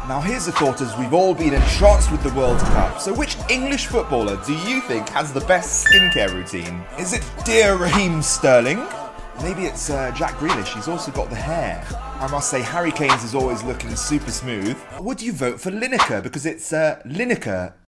Now here's a thought as we've all been entranced with the World Cup. So which English footballer do you think has the best skincare routine? Is it dear Raheem Sterling? Maybe it's Jack Grealish, he's also got the hair. I must say Harry Kane's is always looking super smooth. Would you vote for Lineker because it's Lineker